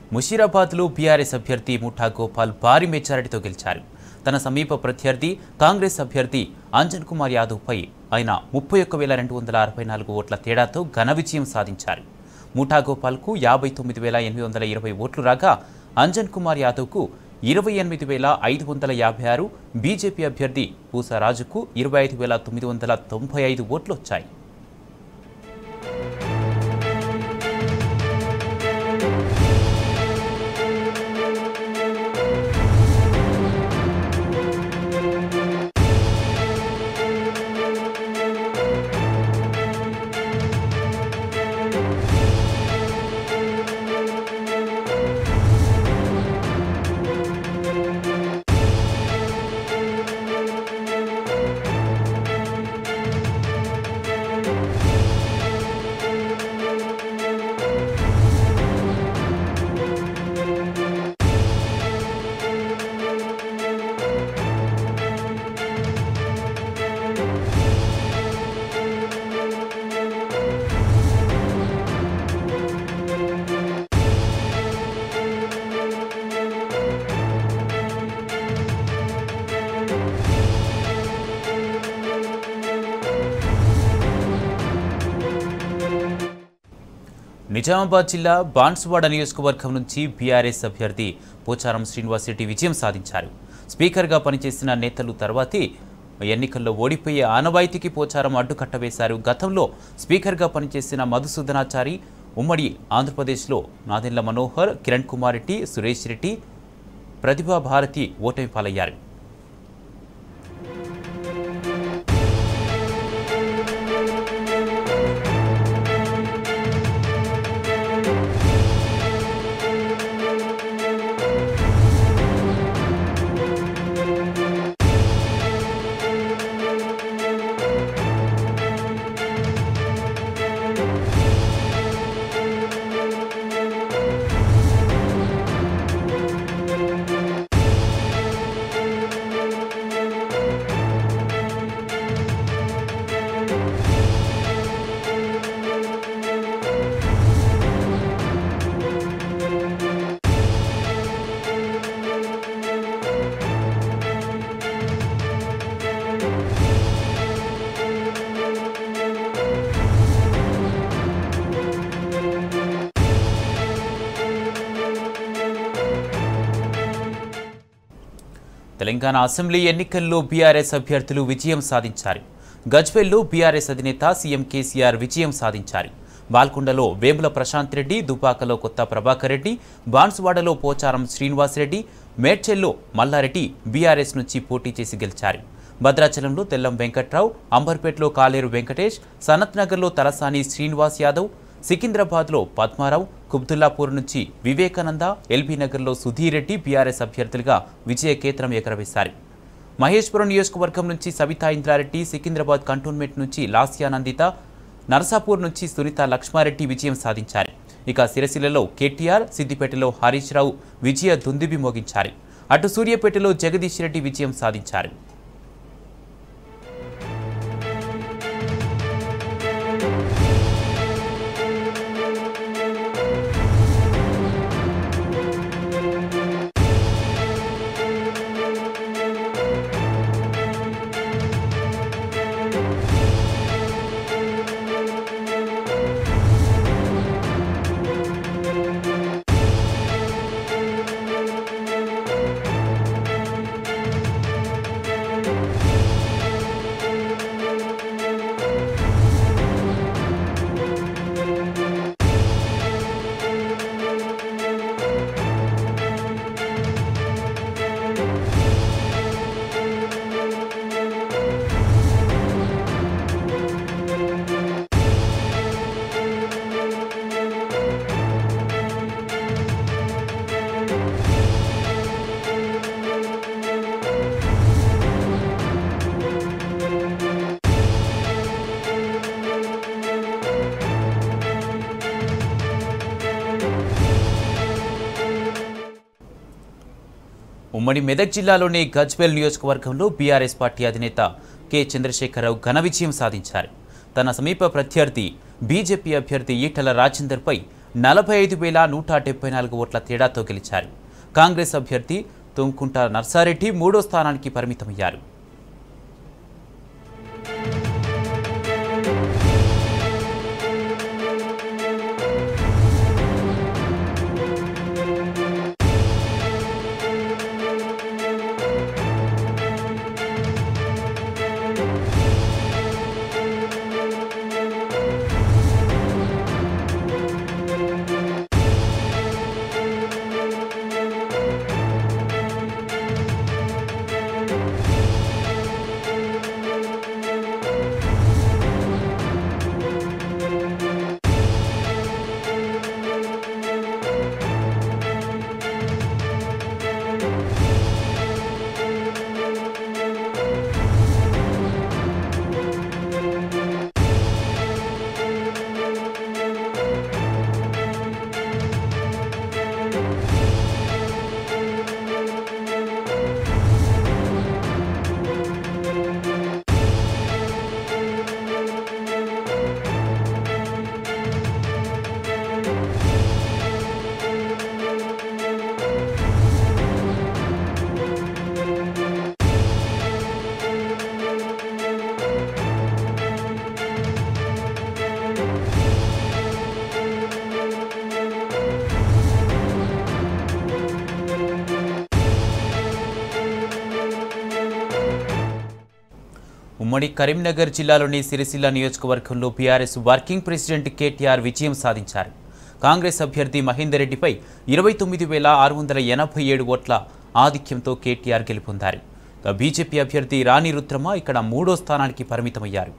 ముషీరాబాద్లో BRS అభ్యర్థి ముఠా గోపాల్ భారీ మెజారిటీతో గెలిచారు. తన సమీప ప్రత్యర్థి కాంగ్రెస్ అభ్యర్థి అంజన్ కుమార్ యాదవ్పై ఆయన 31,264 ఓట్ల తేడాతో ఘన విజయం సాధించారు. ముఠా గోపాల్కు 59,820 ఓట్లు రాగా అంజన్ కుమార్ యాదవ్కు 28,556, బీజేపీ అభ్యర్థి పూసారాజుకు 25,995 ఓట్లు వచ్చాయి. నిజామాబాద్ జిల్లా బాన్సువాడ నియోజకవర్గం నుంచి బీఆర్ఎస్ అభ్యర్థి పోచారం శ్రీనివాసరెడ్డి విజయం సాధించారు. స్పీకర్గా పనిచేసిన నేతలు తర్వాతే ఎన్నికల్లో ఓడిపోయే ఆనవాయితీకి పోచారం అడ్డుకట్ట వేశారు. గతంలో స్పీకర్గా పనిచేసిన మధుసూదనాచారి, ఉమ్మడి ఆంధ్రప్రదేశ్లో నాదెండ్ల మనోహర్, కిరణ్ కుమార్ రెడ్డి, సురేష్ రెడ్డి, ప్రతిభా భారతి ఓటమి పాలయ్యారు. తెలంగాణ అసెంబ్లీ ఎన్నికల్లో బీఆర్ఎస్ అభ్యర్థులు విజయం సాధించారు. గజ్వేల్లో బీఆర్ఎస్ అధినేత సీఎం కేసీఆర్ విజయం సాధించారు. బాల్కొండలో వేముల ప్రశాంత్ రెడ్డి, దుబ్బాకలో కొత్త ప్రభాకర్ రెడ్డి, బాన్సువాడలో పోచారం శ్రీనివాసరెడ్డి, మేడ్చెల్లో మల్లారెడ్డి బీఆర్ఎస్ నుంచి పోటీ చేసి గెలిచారు. భద్రాచలంలో తెల్లం వెంకట్రావు, అంబర్పేటలో కాలేరు వెంకటేష్, సనత్ నగర్లో తలసాని శ్రీనివాస్ యాదవ్, సికింద్రాబాద్లో పద్మారావు, కుబ్దుల్లాపూర్ నుంచి వివేకానంద, ఎల్బీ నగర్లో సుధీర్ రెడ్డి బీఆర్ఎస్ అభ్యర్థులుగా విజయకేతనం ఎగరవేశారు. మహేశ్వరం నియోజకవర్గం నుంచి సవితా ఇంద్రారెడ్డి, సికింద్రాబాద్ కంటోన్మెంట్ నుంచి లాస్యా నందిత, నరసాపూర్ నుంచి సునీత లక్ష్మారెడ్డి విజయం సాధించారు. ఇక సిరిసిల్లలో కేటీఆర్, సిద్దిపేటలో హరీష్ రావు విజయ దుందుబి మోగించారు. అటు సూర్యాపేటలో జగదీష్ రెడ్డి విజయం సాధించారు. ఉమ్మడి మెదక్ జిల్లాలోని గజ్వేల్ నియోజకవర్గంలో బీఆర్ఎస్ పార్టీ అధినేత కె చంద్రశేఖరరావు ఘన విజయం సాధించారు. తన సమీప ప్రత్యర్థి బీజేపీ అభ్యర్థి ఈటల రాజేందర్పై 45,174 ఓట్ల తేడాతో గెలిచారు. కాంగ్రెస్ అభ్యర్థి తుమ్కుంట నర్సారెడ్డి 3వ స్థానానికి పరిమితమయ్యారు. ఉమ్మడి కరీంనగర్ జిల్లాలోని సిరిసిల్ల నియోజకవర్గంలో బీఆర్ఎస్ వర్కింగ్ ప్రెసిడెంట్ కేటీఆర్ విజయం సాధించారు. కాంగ్రెస్ అభ్యర్థి మహేందర్ రెడ్డిపై 29,687 ఓట్ల ఆధిక్యంతో కేటీఆర్ గెలుపొందారు. బీజేపీ అభ్యర్థి రాణి రుద్రమ ఇక్కడ 3వ స్థానానికి పరిమితమయ్యారు.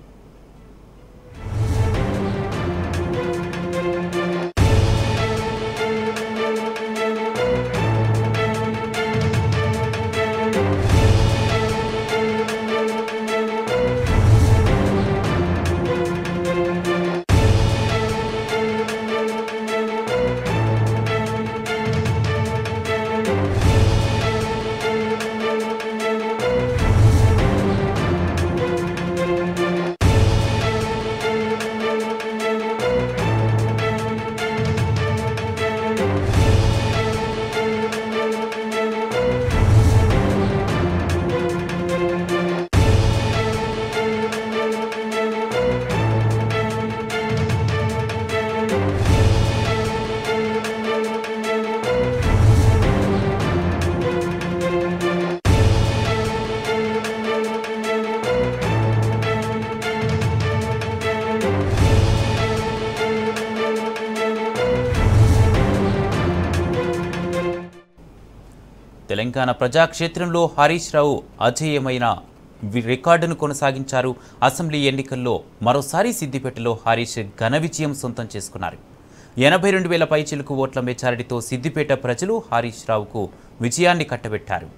తెలంగాణ ప్రజాక్షేత్రంలో హరీష్ రావు అజేయమైన రికార్డును కొనసాగించారు. అసెంబ్లీ ఎన్నికల్లో మరోసారి సిద్దిపేటలో హరీష్ ఘన విజయం సొంతం చేసుకున్నారు. 82,000 పైచిలుకు ఓట్ల మెజారిటీతో సిద్దిపేట ప్రజలు హరీష్ రావుకు విజయాన్ని కట్టబెట్టారు.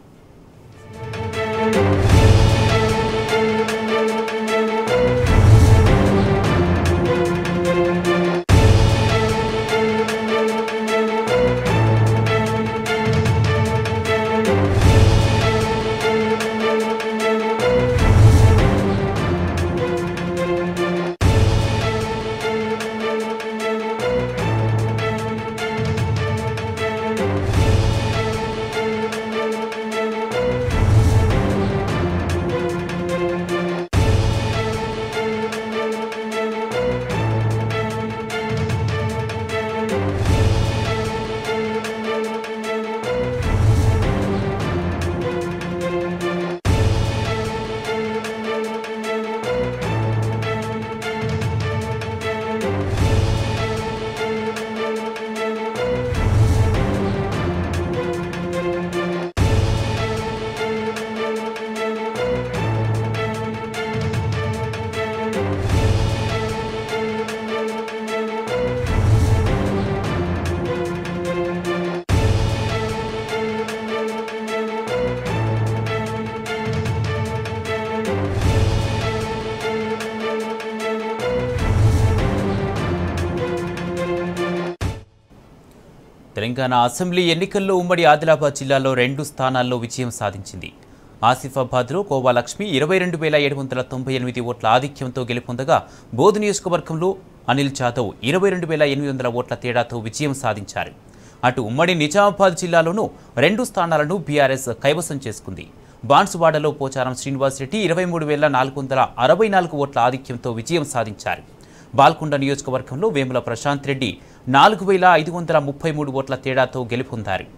తెలంగాణ అసెంబ్లీ ఎన్నికల్లో ఉమ్మడి ఆదిలాబాద్ జిల్లాలో 2 స్థానాల్లో విజయం సాధించింది. ఆసిఫాబాద్లో కోవాలక్ష్మి 22,798 ఓట్ల ఆధిక్యంతో గెలుపొందగా బోధ్ నియోజకవర్గంలో అనిల్ జాదవ్ 22,800 ఓట్ల తేడాతో విజయం సాధించారు. అటు ఉమ్మడి నిజామాబాద్ జిల్లాలోనూ 2 స్థానాలను బీఆర్ఎస్ కైవసం చేసుకుంది. బాన్సువాడలో పోచారం శ్రీనివాస్ రెడ్డి 23,464 ఓట్ల ఆధిక్యంతో విజయం సాధించారు. బాల్కొండ నియోజకవర్గంలో వేముల ప్రశాంత్ రెడ్డి 4,533 ఓట్ల తేడాతో గెలుపొందారు.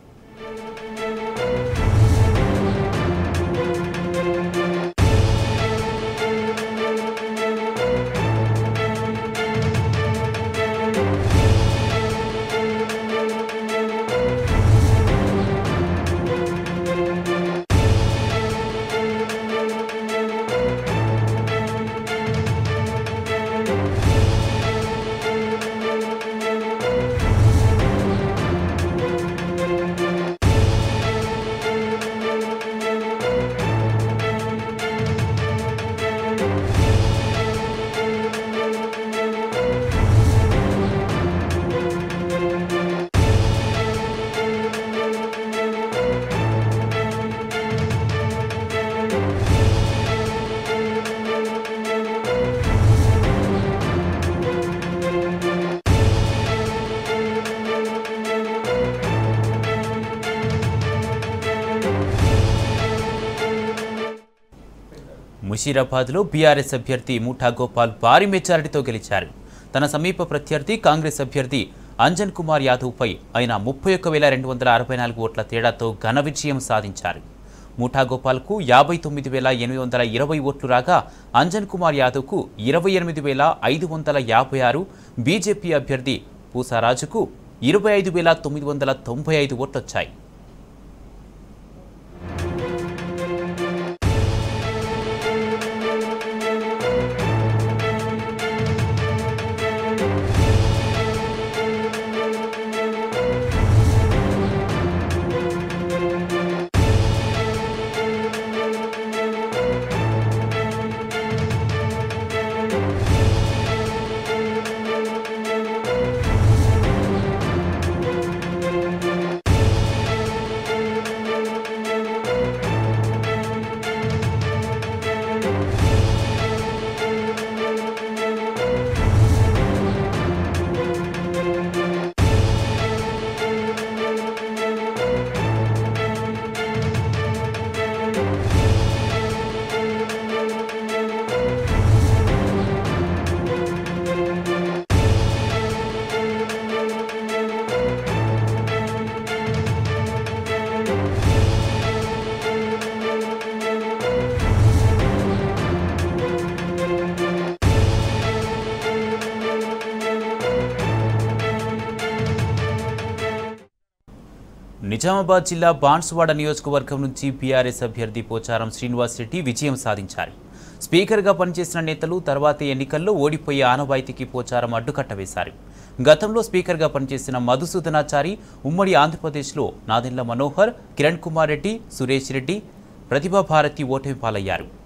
ముషీరాబాద్లో బీఆర్ఎస్ అభ్యర్థి ముఠా గోపాల్ భారీ మెజారిటీతో గెలిచారు. తన సమీప ప్రత్యర్థి కాంగ్రెస్ అభ్యర్థి అంజన్ కుమార్ యాదవ్పై ఆయన 31,264 ఓట్ల తేడాతో ఘన విజయం సాధించారు. ముఠా గోపాల్కు 59,820 ఓట్లు రాగా అంజన్ కుమార్ యాదవ్కు 28,556, బీజేపీ అభ్యర్థి పూసారాజుకు 25,995 ఓట్లొచ్చాయి. నిజామాబాద్ జిల్లా బాన్సువాడ నియోజకవర్గం నుంచి బీఆర్ఎస్ అభ్యర్థి పోచారం శ్రీనివాస్ రెడ్డి విజయం సాధించారు. స్పీకర్గా పనిచేసిన నేతలు తర్వాతి ఎన్నికల్లో ఓడిపోయే ఆనవాయితీకి పోచారం అడ్డుకట్ట వేశారు. గతంలో స్పీకర్గా పనిచేసిన మధుసూదనాచారి ఉమ్మడి ఆంధ్రప్రదేశ్లో నాదెండ్ల మనోహర్, కిరణ్ కుమార్ రెడ్డి, సురేష్ రెడ్డి, ప్రతిభాభారతి ఓటమి పాలయ్యారు.